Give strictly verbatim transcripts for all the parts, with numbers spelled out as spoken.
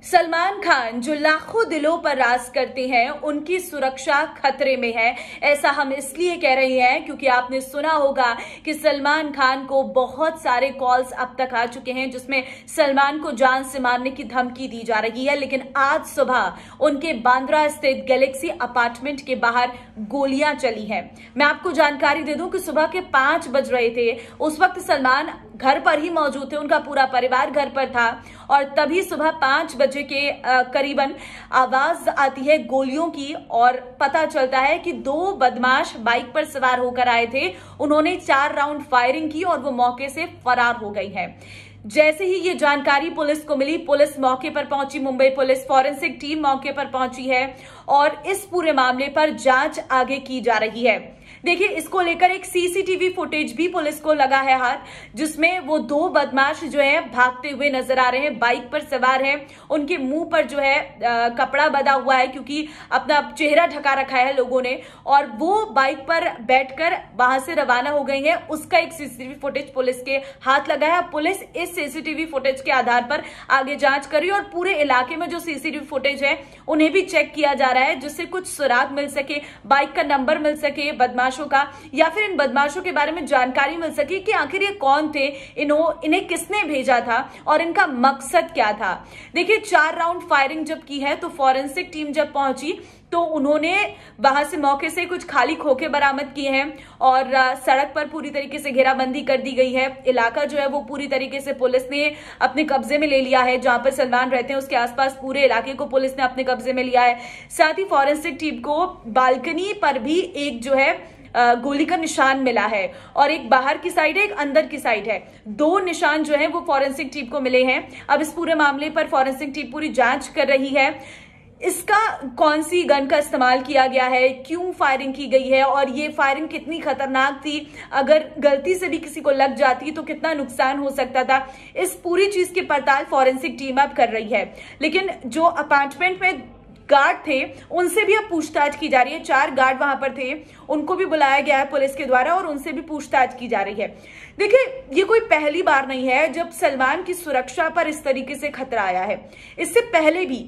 सलमान खान जो लाखों दिलों पर राज करते हैं, उनकी सुरक्षा खतरे में है। ऐसा हम इसलिए कह रहे हैं क्योंकि आपने सुना होगा कि सलमान खान को बहुत सारे कॉल्स अब तक आ चुके हैं जिसमें सलमान को जान से मारने की धमकी दी जा रही है। लेकिन आज सुबह उनके बांद्रा स्थित गैलेक्सी अपार्टमेंट के बाहर गोलियां चली हैं। मैं आपको जानकारी दे दूं कि सुबह के पांच बज रहे थे, उस वक्त सलमान घर पर ही मौजूद थे, उनका पूरा परिवार घर पर था और तभी सुबह पांच बजे के करीबन आवाज आती है गोलियों की और पता चलता है कि दो बदमाश बाइक पर सवार होकर आए थे। उन्होंने चार राउंड फायरिंग की और वो मौके से फरार हो गई है। जैसे ही ये जानकारी पुलिस को मिली, पुलिस मौके पर पहुंची। मुंबई पुलिस फॉरेंसिक टीम मौके पर पहुंची है और इस पूरे मामले पर जांच आगे की जा रही है। देखिए, इसको लेकर एक सीसीटीवी फुटेज भी पुलिस को लगा है हाथ, जिसमें वो दो बदमाश जो है भागते हुए नजर आ रहे हैं, बाइक पर सवार हैं। उनके मुंह पर जो है आ, कपड़ा बंधा हुआ है क्योंकि अपना चेहरा ढका रखा है लोगों ने, और वो बाइक पर बैठकर वहां से रवाना हो गई है। उसका एक सीसीटीवी फुटेज पुलिस के हाथ लगा है। पुलिस इस सीसीटीवी फुटेज के आधार पर आगे जांच करी और पूरे इलाके में जो सीसीटीवी फुटेज है उन्हें भी चेक किया जा रहा है, जिससे कुछ सुराग मिल सके, बाइक का नंबर मिल सके बदमाशों का, या फिर इन बदमाशों के बारे में जानकारी मिल सके कि आखिर ये कौन थे, इन्हों इन्हें किसने भेजा था और इनका मकसद क्या था। देखिए, चार राउंड फायरिंग जब की है तो फॉरेंसिक टीम जब पहुंची तो उन्होंने वहां से मौके से कुछ खाली खोखे बरामद किए हैं और सड़क पर पूरी तरीके से घेराबंदी कर दी गई है। इलाका जो है वो पूरी तरीके से पुलिस ने अपने कब्जे में ले लिया है। जहां पर सलमान रहते हैं उसके आसपास पूरे इलाके को पुलिस ने अपने कब्जे में लिया है। साथ ही फॉरेंसिक टीम को बालकनी पर भी एक जो है गोली का निशान मिला है और एक बाहर की साइड है, एक अंदर की साइड है। दो निशान जो है वो फॉरेंसिक टीम को मिले हैं। अब इस पूरे मामले पर फॉरेंसिक टीम पूरी जांच कर रही है। इसका कौन सी गन का इस्तेमाल किया गया है, क्यों फायरिंग की गई है और ये फायरिंग कितनी खतरनाक थी, अगर गलती से भी किसी को लग जाती तो कितना नुकसान हो सकता था, इस पूरी चीज की पड़ताल फॉरेंसिक टीम अब कर रही है। लेकिन जो अपार्टमेंट में गार्ड थे उनसे भी अब पूछताछ की जा रही है। चार गार्ड वहां पर थे, उनको भी बुलाया गया है पुलिस के द्वारा और उनसे भी पूछताछ की जा रही है। देखिए, ये कोई पहली बार नहीं है जब सलमान की सुरक्षा पर इस तरीके से खतरा आया है। इससे पहले भी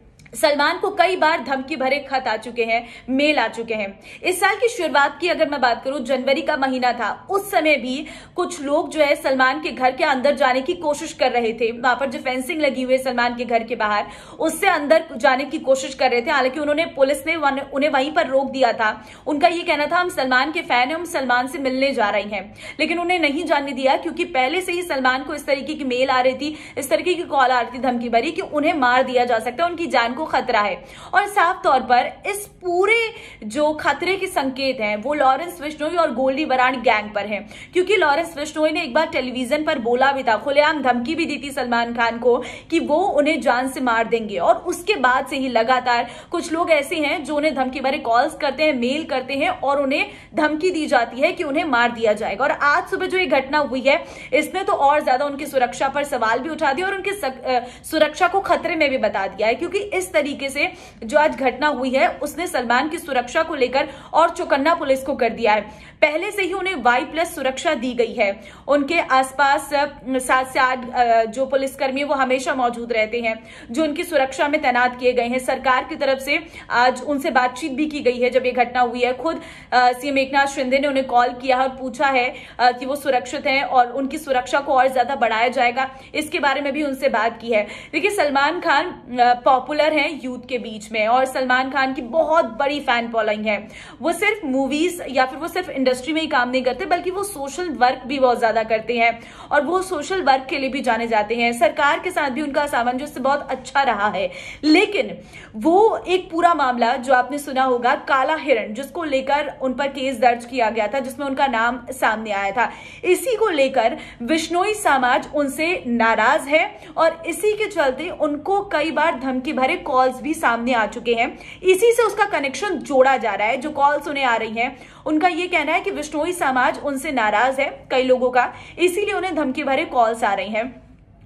सलमान को कई बार धमकी भरे खत आ चुके हैं, मेल आ चुके हैं। इस साल की शुरुआत की अगर मैं बात करूं, जनवरी का महीना था, उस समय भी कुछ लोग जो है सलमान के घर के अंदर जाने की कोशिश कर रहे थे। वहां पर जो फेंसिंग लगी हुई है सलमान के घर के बाहर, उससे अंदर जाने की कोशिश कर रहे थे। हालांकि उन्होंने पुलिस ने उन्हें वहीं पर रोक दिया था। उनका ये कहना था हम सलमान के फैन हैं, हम सलमान से मिलने जा रहे हैं, लेकिन उन्हें नहीं जाने दिया क्योंकि पहले से ही सलमान को इस तरीके की मेल आ रही थी, इस तरीके की कॉल आ रही थी धमकी भरी कि उन्हें मार दिया जा सकता है, उनकी जान को खतरा है। और साफ तौर पर इस पूरे जो खतरे के संकेत हैं वो लॉरेंस बिश्नोई और गोल्डी बराड़ गैंग पर हैं, क्योंकि लॉरेंस बिश्नोई ने एक बार टेलीविजन पर बोला भी था, खुलेआम धमकी भी दी थी सलमान खान को कि वो उन्हें जान से मार देंगे। और उसके बाद से ही लगातार कुछ लोग ऐसे हैं जो उन्हें धमकी भरे कॉल्स करते हैं, मेल करते हैं और उन्हें धमकी दी जाती है कि उन्हें मार दिया जाएगा। और आज सुबह जो ये घटना हुई है इसने तो और ज्यादा उनकी सुरक्षा पर सवाल भी उठा दिया और उनकी सुरक्षा को खतरे में भी बता दिया है, क्योंकि इस तरीके से जो आज घटना हुई है उसने सलमान की सुरक्षा को लेकर और चौकन्ना पुलिस को कर दिया है। पहले से ही उन्हें वाई प्लस सुरक्षा दी गई है। उनके आसपास सात से आठ जो पुलिसकर्मी वो हमेशा मौजूद रहते हैं, जो उनकी सुरक्षा में तैनात किए गए हैं। सरकार की तरफ से आज उनसे बातचीत भी की गई है जब ये घटना हुई है। खुद सीएम एकनाथ शिंदे ने उन्हें कॉल किया और पूछा है कि वो सुरक्षित हैं और उनकी सुरक्षा को और ज्यादा बढ़ाया जाएगा, इसके बारे में भी उनसे बात की है। देखिए, सलमान खान पॉपुलर हैं यूथ के बीच में और सलमान खान की बहुत बड़ी फैन फॉलोइंग है। वो सिर्फ मूवीज या फिर वो सिर्फ इंडस्ट्री में ही काम नहीं करते, बल्कि वो सोशल वर्क भी बहुत ज्यादा करते हैं और वो सोशल वर्क के लिए भी जाने जाते हैं। सरकार के साथ भी उनका सामंजस्य बहुत अच्छा रहा है। लेकिन वो एक पूरा मामला जो आपने सुना होगा, काला हिरण, जिसको लेकर उन पर केस दर्ज किया गया था, जिसमें उनका नाम सामने आया था, इसी को लेकर बिश्नोई समाज उनसे नाराज है और इसी के चलते उनको कई बार धमकी भरे कॉल्स भी सामने आ चुके हैं। इसी से उसका कनेक्शन जोड़ा जा रहा है। जो कॉल्स उन्हें आ रही हैं उनका ये कहना है कि बिश्नोई समाज उनसे नाराज है, कई लोगों का, इसीलिए उन्हें धमकी भरे कॉल्स आ रही हैं।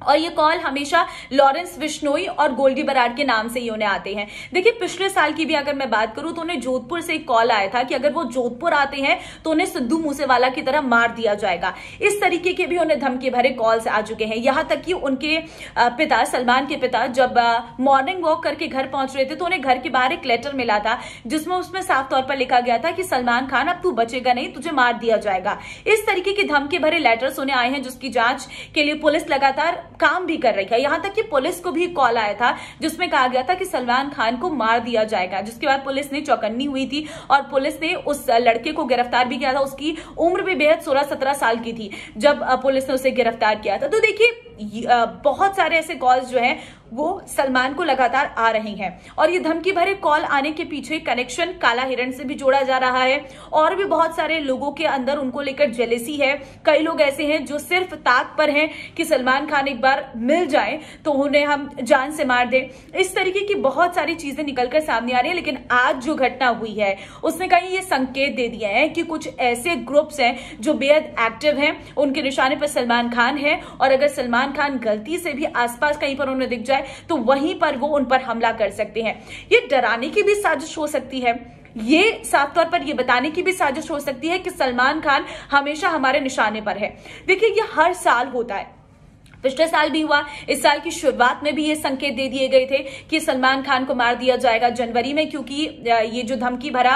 और ये कॉल हमेशा लॉरेंस बिश्नोई और गोल्डी बराड के नाम से ही उन्हें आते हैं। देखिए पिछले साल की भी अगर मैं बात करूं तो उन्हें जोधपुर से एक कॉल आया था कि अगर वो जोधपुर आते हैं तो उन्हें सिद्धू मूसेवाला की तरह मार दिया जाएगा। इस तरीके के भी उन्हें धमकी भरे कॉल्स आ चुके हैं। यहां तक कि उनके पिता, सलमान के पिता, जब मॉर्निंग वॉक करके घर पहुंच रहे थे तो उन्हें घर के बाहर एक लेटर मिला था जिसमें उसमें साफ तौर पर लिखा गया था कि सलमान खान अब तू बचेगा नहीं, तुझे मार दिया जाएगा। इस तरीके के धमकी भरे लेटर्स उन्हें आए हैं जिसकी जांच के लिए पुलिस लगातार काम भी कर रही है। यहां तक कि पुलिस को भी कॉल आया था जिसमें कहा गया था कि सलमान खान को मार दिया जाएगा, जिसके बाद पुलिस ने चौकन्नी हुई थी और पुलिस ने उस लड़के को गिरफ्तार भी किया था। उसकी उम्र भी बेहद सोलह सत्रह साल की थी जब पुलिस ने उसे गिरफ्तार किया था। तो देखिए बहुत सारे ऐसे कॉल्स जो हैं वो सलमान को लगातार आ रही हैं और ये धमकी भरे कॉल आने के पीछे कनेक्शन काला हिरण से भी जोड़ा जा रहा है और भी बहुत सारे लोगों के अंदर उनको लेकर जेलेसी है। कई लोग ऐसे हैं जो सिर्फ ताक पर हैं कि सलमान खान एक बार मिल जाए तो उन्हें हम जान से मार दें। इस तरीके की बहुत सारी चीजें निकलकर सामने आ रही है। लेकिन आज जो घटना हुई है उसने कहीं ये संकेत दे दिया है कि कुछ ऐसे ग्रुप्स हैं जो बेहद एक्टिव हैं, उनके निशाने पर सलमान खान है और अगर सलमान खान गलती से भी आसपास कहीं पर उन्हें दिख जाए तो वहीं पर वो उन पर हमला कर सकते हैं। ये डराने की भी साजिश हो सकती है, ये साफ तौर पर ये बताने की भी साजिश हो सकती है कि सलमान खान हमेशा हमारे निशाने पर है। देखिए ये हर साल होता है, पिछले साल भी हुआ, इस साल की शुरुआत में भी ये संकेत दे दिए गए थे कि सलमान खान को मार दिया जाएगा जनवरी में, क्योंकि ये जो धमकी भरा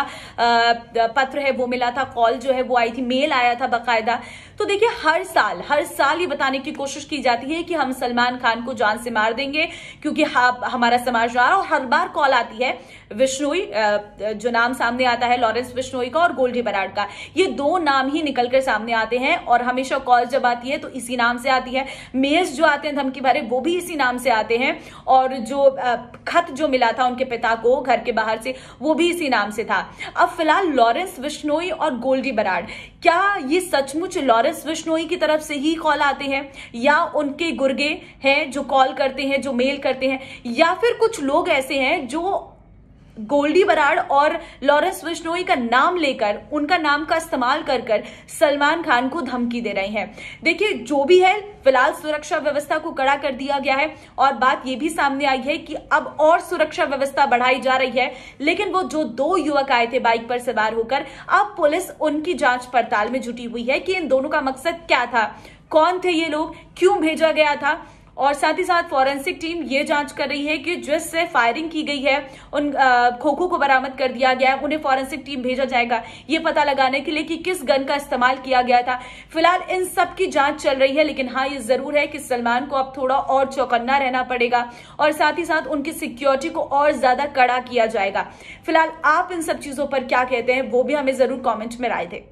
पत्र है वो मिला था, कॉल जो है वो आई थी, मेल आया था बकायदा। तो देखिए हर साल हर साल ये बताने की कोशिश की जाती है कि हम सलमान खान को जान से मार देंगे क्योंकि हमारा समाज रहा, और हर बार कॉल आती है बिश्नोई, जो नाम सामने आता है लॉरेंस बिश्नोई का और गोल्डी बराड का, ये दो नाम ही निकलकर सामने आते हैं और हमेशा कॉल जब आती है तो इसी नाम से आती है। मेल्स जो आते हैं धमकी भरे वो भी इसी नाम से आते हैं और जो खत जो मिला था उनके पिता को घर के बाहर से वो भी इसी नाम से था। अब फिलहाल लॉरेंस बिश्नोई और गोल्डी बराड, क्या ये सचमुच लॉरेंस बिश्नोई की तरफ से ही कॉल आते हैं या उनके गुर्गे हैं जो कॉल करते हैं, जो मेल करते हैं, या फिर कुछ लोग ऐसे हैं जो गोल्डी बराड और लॉरेंस बिश्नोई का नाम लेकर, उनका नाम का इस्तेमाल कर कर सलमान खान को धमकी दे रहे हैं। देखिए जो भी है फिलहाल सुरक्षा व्यवस्था को कड़ा कर दिया गया है और बात यह भी सामने आई है कि अब और सुरक्षा व्यवस्था बढ़ाई जा रही है। लेकिन वो जो दो युवक आए थे बाइक पर सवार होकर, अब पुलिस उनकी जांच पड़ताल में जुटी हुई है कि इन दोनों का मकसद क्या था, कौन थे ये लोग, क्यों भेजा गया था। और साथ ही साथ फॉरेंसिक टीम ये जांच कर रही है कि जिससे फायरिंग की गई है उन खोखों को बरामद कर दिया गया है, उन्हें फॉरेंसिक टीम भेजा जाएगा ये पता लगाने के लिए कि किस गन का इस्तेमाल किया गया था। फिलहाल इन सब की जांच चल रही है, लेकिन हाँ ये जरूर है कि सलमान को अब थोड़ा और चौकन्ना रहना पड़ेगा और साथ ही साथ उनकी सिक्योरिटी को और ज्यादा कड़ा किया जाएगा। फिलहाल आप इन सब चीजों पर क्या कहते हैं वो भी हमें जरूर कॉमेंट में राय दें।